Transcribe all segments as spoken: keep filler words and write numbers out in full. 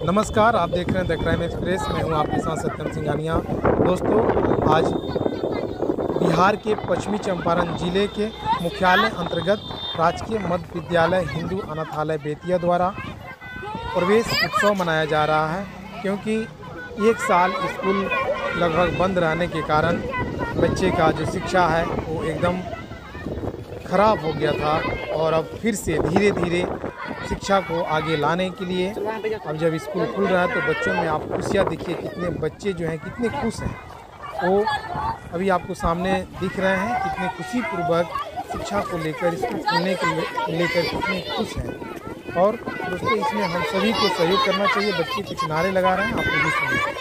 नमस्कार, आप देख रहे हैं द क्राइम एक्सप्रेस। मैं हूं आपके साथ सत्यम सिंघानिया। दोस्तों, आज बिहार के पश्चिमी चंपारण जिले के मुख्यालय अंतर्गत राजकीय मध्य विद्यालय हिंदू अनाथालय बेतिया द्वारा प्रवेश उत्सव मनाया जा रहा है, क्योंकि एक साल स्कूल लगभग बंद रहने के कारण बच्चे का जो शिक्षा है वो एकदम खराब हो गया था और अब फिर से धीरे धीरे शिक्षा को आगे लाने के लिए अब जब स्कूल खुल रहा है तो बच्चों में आप खुशियाँ देखिए, कितने बच्चे जो हैं कितने खुश हैं। वो अभी आपको सामने दिख रहे हैं, कितने खुशीपूर्वक शिक्षा को लेकर स्कूल खुलने के लेकर कितने खुश हैं। और दोस्तों, इसमें हम सभी को सहयोग करना चाहिए। बच्चे कुछ नारे लगा रहे हैं, आप भी सुनिए।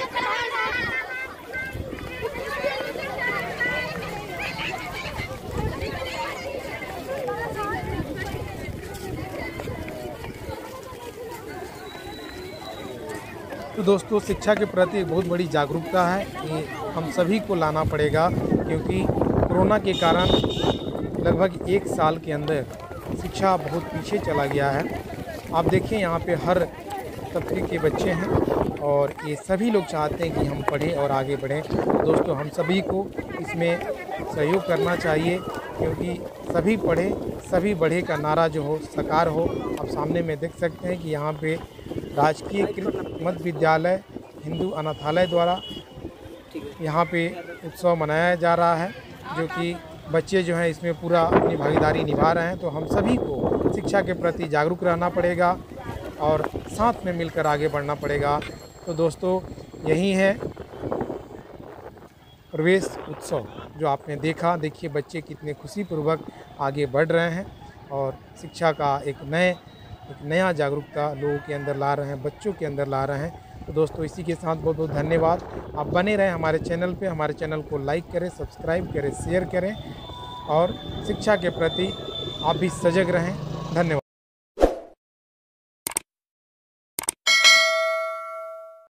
तो दोस्तों, शिक्षा के प्रति बहुत बड़ी जागरूकता है, ये हम सभी को लाना पड़ेगा, क्योंकि कोरोना के कारण लगभग एक साल के अंदर शिक्षा बहुत पीछे चला गया है। आप देखिए, यहाँ पे हर तबके के बच्चे हैं और ये सभी लोग चाहते हैं कि हम पढ़ें और आगे बढ़ें। दोस्तों, हम सभी को इसमें सहयोग करना चाहिए, क्योंकि सभी पढ़े सभी बढ़े का नारा जो हो साकार हो। आप सामने में देख सकते हैं कि यहाँ पे राजकीय मध्य विद्यालय हिंदू अनाथालय द्वारा यहाँ पे उत्सव मनाया जा रहा है, जो कि बच्चे जो हैं इसमें पूरा अपनी भागीदारी निभा रहे हैं। तो हम सभी को शिक्षा के प्रति जागरूक रहना पड़ेगा और साथ में मिलकर आगे बढ़ना पड़ेगा। तो दोस्तों, यही है प्रवेश उत्सव जो आपने देखा। देखिए, बच्चे कितने खुशीपूर्वक आगे बढ़ रहे हैं और शिक्षा का एक नए एक नया जागरूकता लोगों के अंदर ला रहे हैं, बच्चों के अंदर ला रहे हैं। तो दोस्तों, इसी के साथ बहुत बहुत धन्यवाद। आप बने रहें हमारे चैनल पे। हमारे चैनल को लाइक करें, सब्सक्राइब करें, शेयर करें और शिक्षा के प्रति आप भी सजग रहें। धन्यवाद।